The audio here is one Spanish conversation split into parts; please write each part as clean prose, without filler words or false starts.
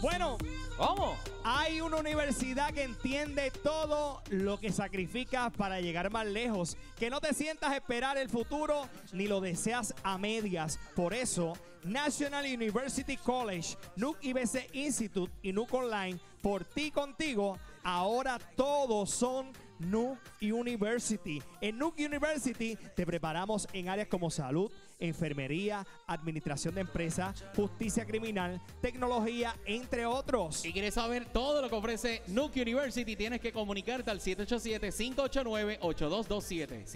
Bueno, ¿Cómo? hay una universidad que entiende todo lo que sacrificas para llegar más lejos. Que no te sientas a esperar el futuro ni lo deseas a medias. Por eso, National University College, Nuuk IBC Institute y Nuuk Online, por ti contigo, ahora todos son Nuuk University. En Nuuk University te preparamos en áreas como salud, enfermería, administración de empresas, justicia criminal, tecnología, entre otros. Si quieres saber todo lo que ofrece Nuuk University, tienes que comunicarte al 787-589-8227.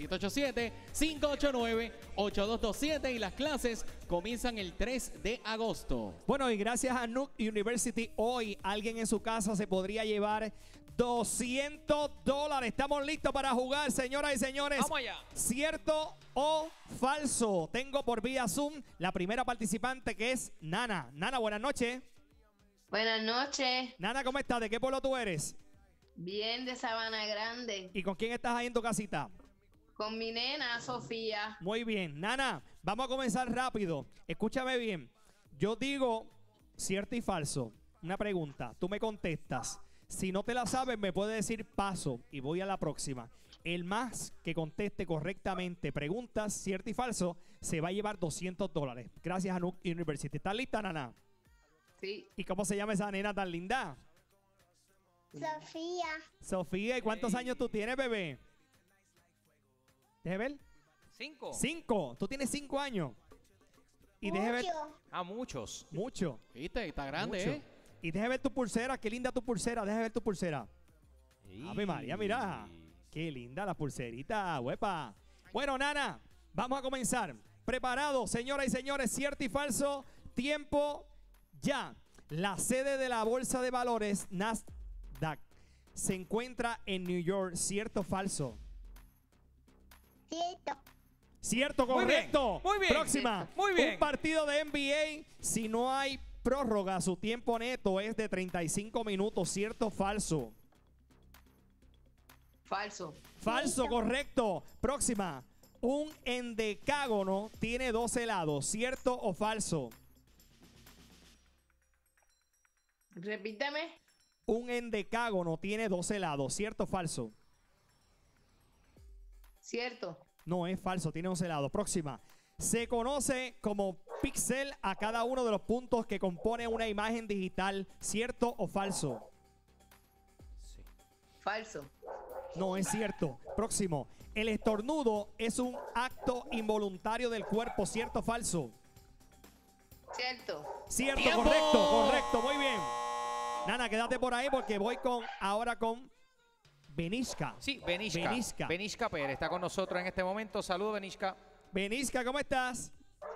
787-589-8227 y las clases comienzan el 3 de agosto. Bueno, y gracias a Nuuk University, hoy alguien en su casa se podría llevar $200. Estamos listos para jugar, señoras y señores. ¡Vamos allá! ¿Cierto o falso? Tengo por vía Zoom la primera participante, que es Nana. Nana, buenas noches. Buenas noches. Nana, ¿cómo estás? ¿De qué pueblo tú eres? Bien, de Sabana Grande. ¿Y con quién estás ahí en tu casita? Con mi nena, Sofía. Muy bien. Nana, vamos a comenzar rápido. Escúchame bien. Yo digo cierto y falso. Una pregunta. Tú me contestas. Si no te la sabes, me puedes decir paso y voy a la próxima. El más que conteste correctamente preguntas, cierto y falso, se va a llevar $200. Gracias a Nuuk University. ¿Estás lista, Nana? Sí. ¿Y cómo se llama esa nena tan linda? Sofía. Sofía. ¿Y cuántos años tú tienes, bebé? Déjame ver. 5. 5. Tú tienes 5 años. Y déjame ver. Mucho. A muchos. Mucho. ¿Viste? Está grande, Mucho. ¿eh? Y déjame ver tu pulsera. Qué linda tu pulsera. Déjame ver tu pulsera. Ave María, mira. Qué linda la pulserita, huepa. Bueno, Nana, vamos a comenzar. Preparados, señoras y señores, cierto y falso. Tiempo ya. La sede de la bolsa de valores Nasdaq se encuentra en New York. ¿Cierto o falso? Cierto. Cierto, Muy bien, correcto. muy bien. Próxima. Muy bien. Un partido de NBA, si no hay prórroga, su tiempo neto es de 35 minutos. ¿Cierto o falso? Falso. Falso, Cierto. correcto. Próxima. Un endecágono tiene 12 lados. ¿Cierto o falso? Repítame. Un endecágono tiene 12 lados. ¿Cierto o falso? Cierto. No, es falso, tiene 11 lados. Próxima. Se conoce como píxel a cada uno de los puntos que compone una imagen digital. ¿Cierto o falso? Sí. Falso. No, es cierto. Próximo. El estornudo es un acto involuntario del cuerpo. ¿Cierto o falso? Cierto. Cierto, ¡Tiempo! correcto, muy bien. Nana, quédate por ahí porque voy ahora con Benishka. Sí, Benishka. Benishka. Benishka Pérez está con nosotros en este momento. Saludos, Benishka. Benishka, ¿cómo estás?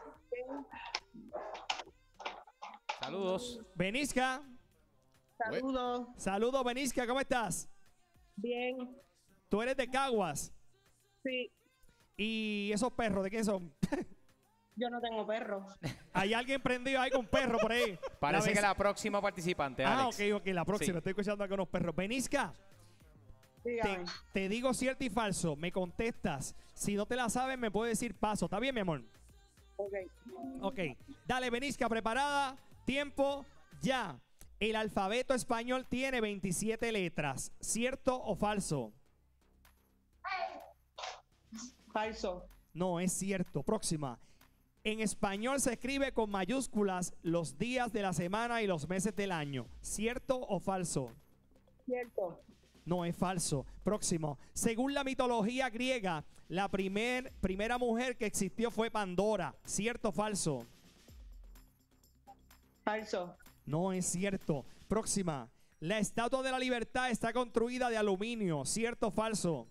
Saludos. Benishka. Saludos. Saludos, Benishka, ¿cómo estás? Bien. Tú eres de Caguas. Sí. ¿Y esos perros de quién son? Yo no tengo perro. Hay alguien prendido ahí con perros por ahí. Parece que vez- la próxima participante, Ah, Alex. ok, la próxima. Sí. Estoy escuchando acá unos perros. Benishka. Dígame. Te digo cierto y falso, me contestas. Si no te la sabes, me puedes decir paso. ¿Está bien, mi amor? Ok. Ok. Dale, Benishka, preparada. Tiempo, ya. El alfabeto español tiene 27 letras. ¿Cierto o falso? Falso. No, es cierto. Próxima. En español se escribe con mayúsculas los días de la semana y los meses del año. ¿Cierto o falso? Cierto. No, es falso. Próximo. Según la mitología griega, la primera mujer que existió fue Pandora. ¿Cierto o falso? Falso. No, es cierto. Próxima. La Estatua de la Libertad está construida de aluminio. ¿Cierto o falso?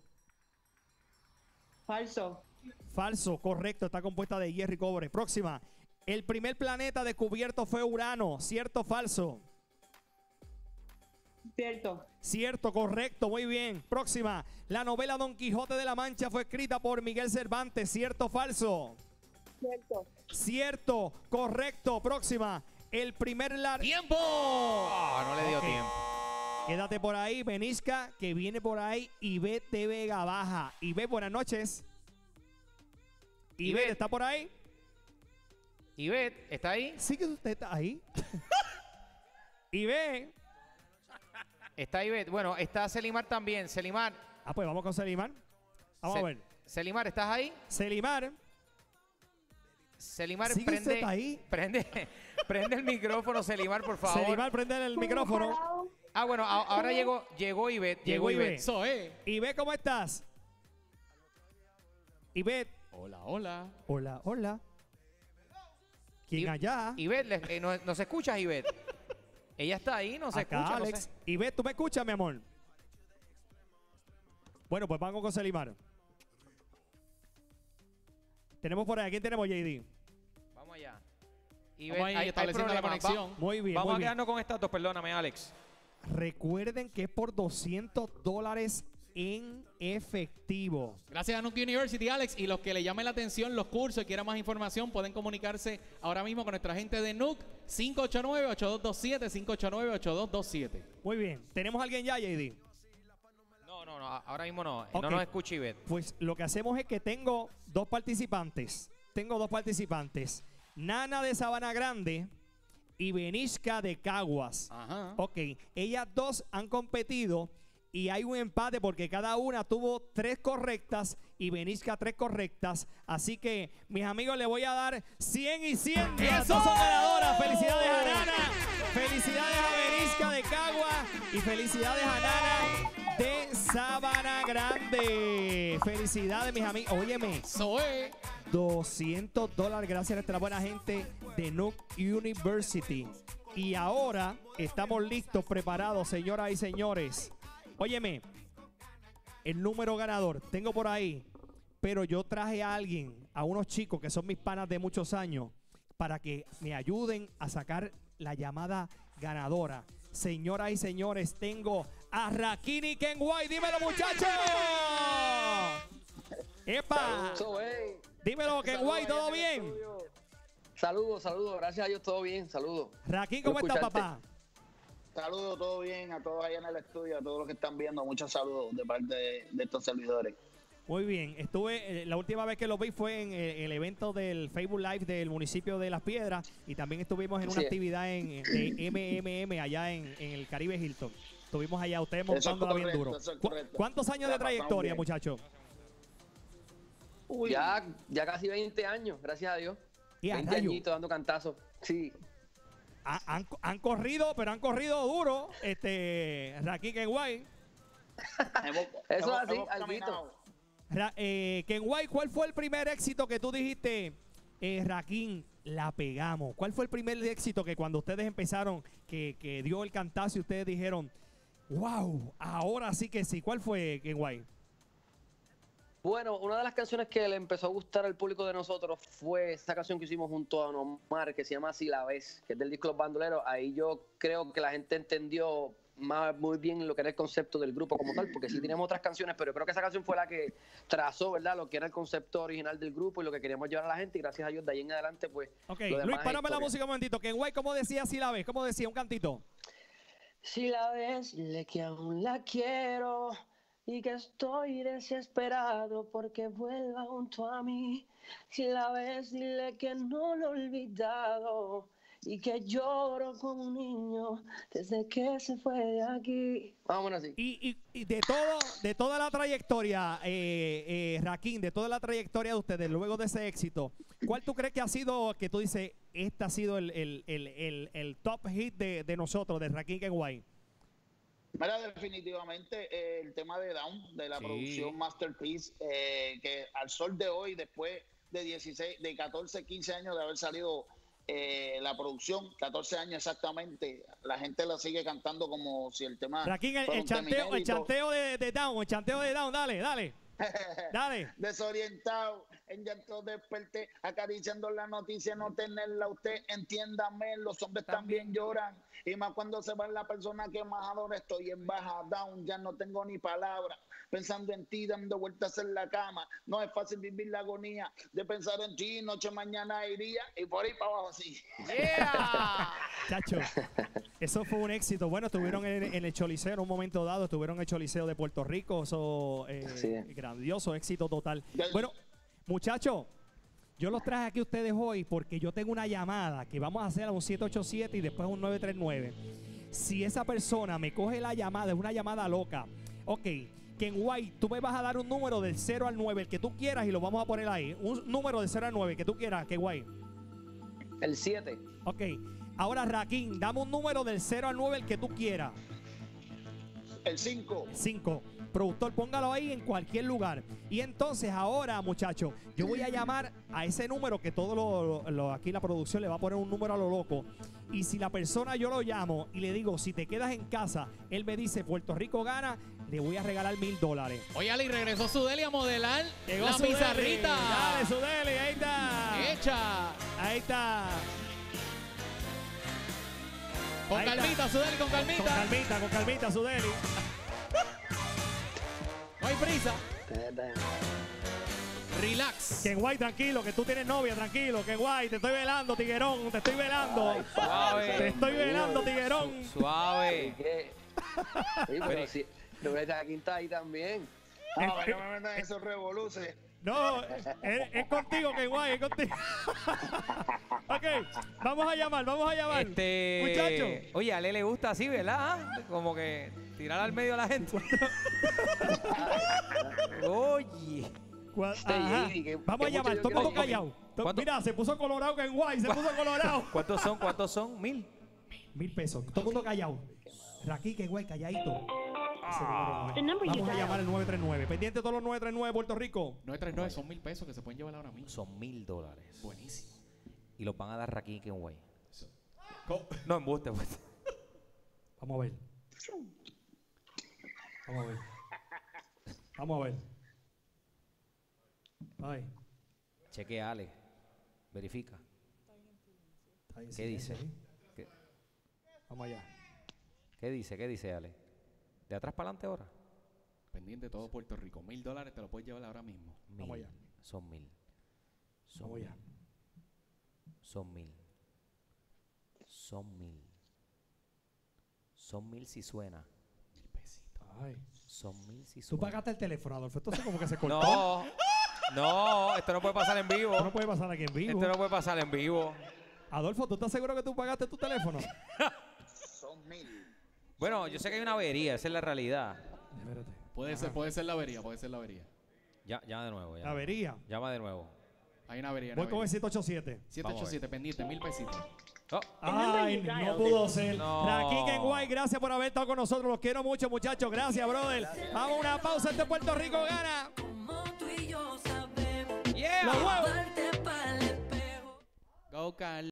Falso. Falso, correcto. Está compuesta de hierro y cobre. Próxima. El primer planeta descubierto fue Urano. ¿Cierto o falso? Cierto. Cierto, correcto, muy bien. Próxima. La novela Don Quijote de la Mancha fue escrita por Miguel Cervantes. ¿Cierto o falso? Cierto. Cierto, correcto. Próxima. El primer ¡Tiempo! Ah, no le dio Ok. tiempo. Quédate por ahí, Benishka, que viene por ahí. Ivette Vega Baja. Ivette, buenas noches. Ivette, ¿está por ahí? Ivette, ¿está ahí? Sí que usted está ahí. Ivette. Está Ivette. Bueno, está Selimar también. Selimar. Ah, pues vamos con Selimar. Vamos a ver. Selimar, ¿estás ahí? Selimar. Selimar, ¿Sigue usted ahí? Prende el micrófono, Selimar, por favor. Selimar, prende el micrófono. Ah, bueno, ahora llegó Ivette. Llegó Ivette. Eso es. Ivette, ¿cómo estás? Ivette. Hola, hola. Hola, hola. ¿Quién allá? Ivette, ¿nos escuchas, Ivette? Ella está ahí, nos Acá, escucha. No Alex. sé. Ivette, ¿tú me escuchas, mi amor? Bueno, pues vamos con Selimar. Tenemos por ahí. ¿A quién tenemos, JD? Vamos allá. Vamos ahí estableciendo la conexión. Muy bien, Vamos muy a bien. quedarnos con estas dos, perdóname, Alex. Recuerden que es por $200 en efectivo. Gracias a Nuke University, Alex. Y los que le llamen la atención los cursos y quieran más información, pueden comunicarse ahora mismo con nuestra gente de Nuke. 589-8227, 589-8227. Muy bien. ¿Tenemos a alguien ya, JD? No, ahora mismo no. Ok. No nos escucha Ivette. Pues lo que hacemos es que tengo dos participantes. Nana de Sabana Grande y Benishka de Caguas. Ajá. Ok, ellas dos han competido y hay un empate porque cada una tuvo 3 correctas y Benishka 3 correctas. Así que, mis amigos, le voy a dar 100 y 100. Las dos son ganadoras. Felicidades a Nana, felicidades a Benishka de Caguas y felicidades a Nana de Sabana Grande. Felicidades, mis amigos. Óyeme. Eso es. $200 gracias a nuestra buena gente de Nuke University. Y ahora estamos listos, preparados, señoras y señores. Óyeme, el número ganador tengo por ahí, pero yo traje a alguien, a unos chicos que son mis panas de muchos años, para que me ayuden a sacar la llamada ganadora. Señoras y señores, tengo a Rakini Kenway. Dímelo, muchachos. ¡Epa! Dímelo, Kenway, ¿todo bien? Saludos, gracias a Dios, todo bien, saludos. Raquín, ¿cómo estás, papá? Saludos, todo bien, a todos allá en el estudio, a todos los que están viendo, muchos saludos de parte de estos servidores. Muy bien, estuve, la última vez que lo vi fue en el evento del Facebook Live del municipio de Las Piedras y también estuvimos en una actividad de MMM allá en el Caribe Hilton. Estuvimos allá, ustedes montándola bien duro. ¿Cuántos años de trayectoria, muchachos? Ya casi 20 años, gracias a Dios. Y a 20 rayo. añitos dando cantazos. Sí. Han corrido, pero han corrido duro, Raquín Kenway. Eso es así, alguito. Kenway, ¿cuál fue el primer éxito que tú dijiste, Raquín, la pegamos? ¿Cuál fue el primer éxito que cuando ustedes empezaron, que dio el cantazo y ustedes dijeron, wow, ahora sí que sí? ¿Cuál fue, Kenway? Bueno, una de las canciones que le empezó a gustar al público de nosotros fue esta canción que hicimos junto a Nomar, que se llama Si la ves, que es del disco Los Bandoleros. Ahí yo creo que la gente entendió muy bien lo que era el concepto del grupo como tal, porque sí tenemos otras canciones, pero creo que esa canción fue la que trazó, ¿verdad?, lo que era el concepto original del grupo y lo que queríamos llevar a la gente, y gracias a Dios de ahí en adelante, pues... Ok, lo demás Luis, es párame la historia. música un momentito. Kenway, ¿cómo decía Si la ves? ¿Cómo decía un cantito? Si la ves, dile que aún la quiero y que estoy desesperado porque vuelva junto a mí. Si la ves, dile que no lo he olvidado y que lloro como un niño desde que se fue de aquí. Vámonos así. Y de toda la trayectoria, Raquín, de toda la trayectoria de ustedes, luego de ese éxito, ¿cuál tú crees que ha sido, que tú dices, este ha sido el top hit de nosotros, de Raquín Kenway? Mira, definitivamente el tema de Down, de la producción Masterpiece, que al sol de hoy, después de 14, 15 años de haber salido la producción, 14 años exactamente, la gente la sigue cantando como si el tema... Raquín, fuera el un tema chanteo inédito. de Down, dale. Dale. Desorientado, en llanto desperté, acariciando la noticia, no tenerla usted, entiéndame, los hombres también lloran, y más cuando se va la persona que más adora. Estoy en baja, down, ya no tengo ni palabra, pensando en ti, dando vueltas en la cama, no es fácil vivir la agonía de pensar en ti, noche mañana iría, y por ahí para abajo así. Chacho, eso fue un éxito. Bueno, estuvieron en el Choliseo en un momento dado, estuvieron en el Choliseo de Puerto Rico, eso grandioso, éxito total. Bueno, muchachos, yo los traje aquí a ustedes hoy porque yo tengo una llamada que vamos a hacer a un 787 y después un 939. si esa persona me coge la llamada, es una llamada loca. Ok, Kenway, tú me vas a dar un número del 0 al 9, el que tú quieras, y lo vamos a poner ahí. Un número del 0 al 9 que tú quieras, Kenway. El 7. Ok, ahora Raquín, dame un número del 0 al 9, el que tú quieras. El 5. 5. Productor, póngalo ahí en cualquier lugar. Y entonces ahora, muchachos, yo voy a llamar a ese número que todo aquí la producción le va a poner un número a lo loco. Y si la persona yo lo llamo y le digo, si te quedas en casa, él me dice, Puerto Rico gana, le voy a regalar $1000. Oye, Ali, regresó Sudeli a modelar Llegó la Sudeli. pizarrita. Dale, Sudeli, ahí está. Hecha. Ahí está. Con Ahí está. calmita, Sudeli, con calmita. Con calmita, Sudeli. No hay prisa. Relax. Kenway, tranquilo, que tú tienes novia, tranquilo. Kenway, te estoy velando, tiguerón, te estoy velando. Suave. Te estoy velando, tiguerón. Suave. ¿Qué? Sí, pero si Ruleta Quinta ahí también. No, no me metan esos revoluces. No, es contigo, Kenway, es contigo. Ok, vamos a llamar. Muchachos. Oye, a Ale le gusta así, ¿verdad? Como que tirar al medio a la gente. Oye. Ajá. Vamos a llamar, todo el mundo quiero- callado. ¿Cuánto? Mira, se puso colorado Kenway, se puso colorado. ¿Cuántos son? 1000. $1000, todo el mundo callado. Raquí, Kenway, calladito. The number you Vamos a dialed. llamar al 939. Pendiente todos los 939 de Puerto Rico. 939 son $1000 que se pueden llevar ahora mismo. Son $1000. Buenísimo. Y los van a dar aquí en Kenway. Co- No, embuste, pues. Vamos a ver. Vamos a ver. Ay. Chequea, Ale. Verifica. Está ahí, ¿Qué sí, dice? ahí. ¿Qué, Vamos allá. qué dice, Ale? ¿De atrás para adelante ahora? Pendiente de todo Puerto Rico. $1000 te lo puedes llevar ahora mismo. Vamos 1000. allá. Son 1000. Son Vamos 1000. allá. Son 1000. Son 1000. Son 1000 si suena. $1000. Ay. Son 1000 si Tú suena. pagaste el teléfono, Adolfo. Esto es como que se cortó. No. No, esto no puede pasar en vivo. Esto no puede pasar aquí en vivo. Esto no puede pasar en vivo. Adolfo, ¿tú estás seguro que tú pagaste tu teléfono? Son 1000. Bueno, yo sé que hay una avería, esa es la realidad. Espérate. Puede ser la avería, puede ser la avería. Llama de nuevo. La avería. Llama de nuevo. Hay una avería. Voy con el 787. 787, pendiente, $1000. Oh, Ay, number you no dialed pudo is- ser. No. Raquí Kenway, gracias por haber estado con nosotros. Los quiero mucho, muchachos. Gracias, brother. Vamos a una pausa. Este Puerto Rico gana. yeah. Los huevos. Go, Carl.